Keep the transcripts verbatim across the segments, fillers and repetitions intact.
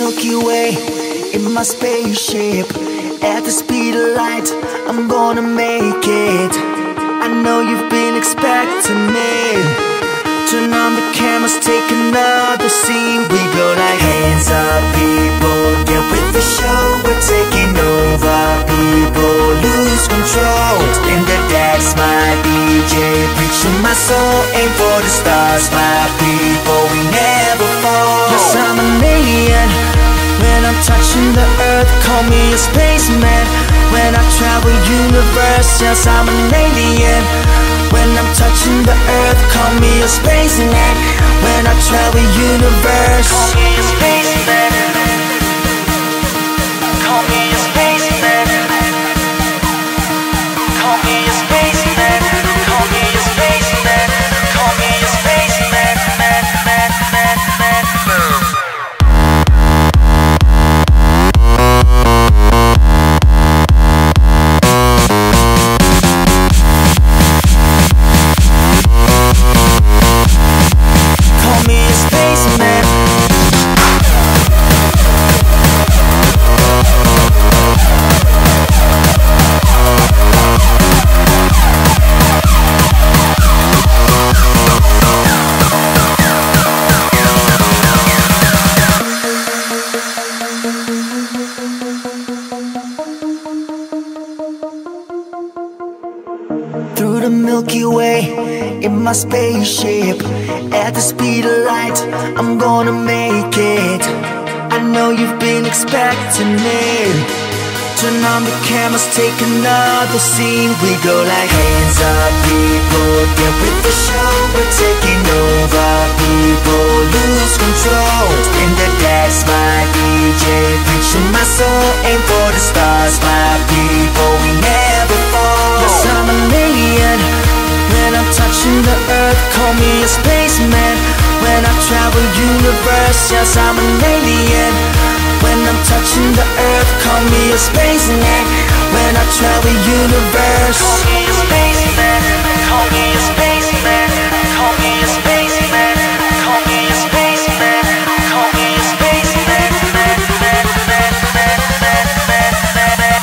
Milky Way in my spaceship. At the speed of light, I'm gonna make it. I know you've been expecting me. Turn on the cameras, take another scene. We go like hands up, people, get with the show. We're taking over, people, lose control. In the dance, my D J, preaching my soul. Aim for the stars, my people, we never fall. Yes, I'm an alien. When I'm touching the earth, call me a spaceman. When I travel universe, yes, I'm an alien. When I'm touching the earth, call me a spaceman. When I travel universe, call me a spaceman. Call me a spaceman. Call me a spaceman. Call me a spaceman. Call me a spaceman. Man, man, man, man, man. Through the Milky Way in my spaceship. At the speed of light, I'm gonna make it. I know you've been expecting me. Turn on the cameras, take another scene. We go like hands up, people, get with the show. We're taking over, people, lose control. In the dance, my D J, preaching my soul. Aim for the stars, my people, we never fall. Yes, I'm an alien. When I'm touching the earth, call me a spaceman. When I travel universe, yes, I'm an alien. When I'm touching the earth, call me a spaceman. When I travel universe, call me a spaceman. Call me a spaceman. Call me a spaceman. Call me a spaceman. Call me a spaceman. Man, man, man, man, man, man, man,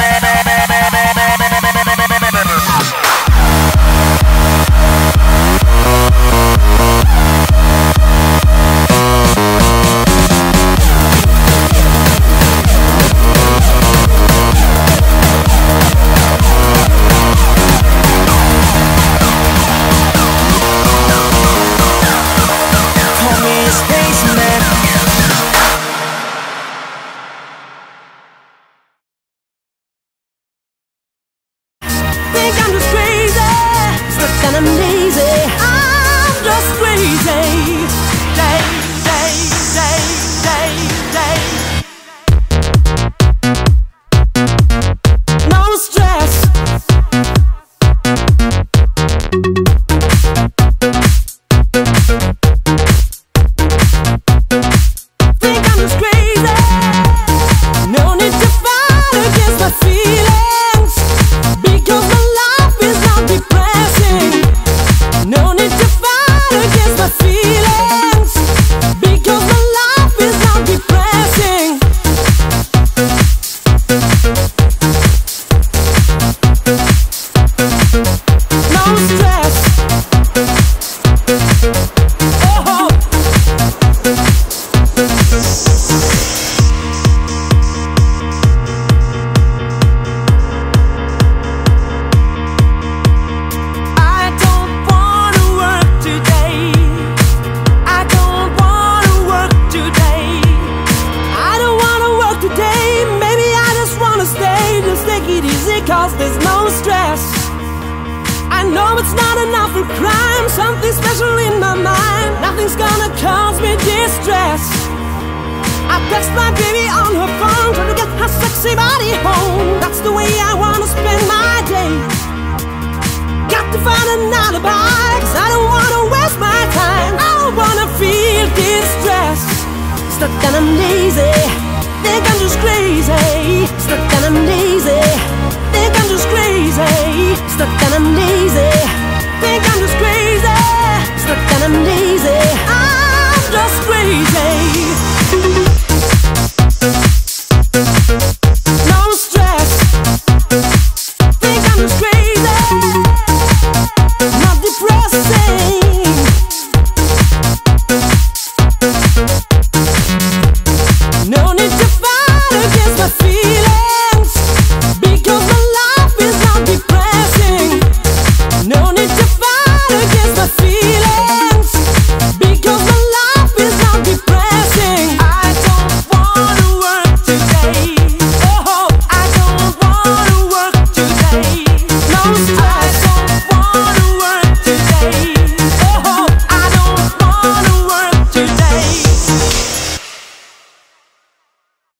stuck and I'm lazy.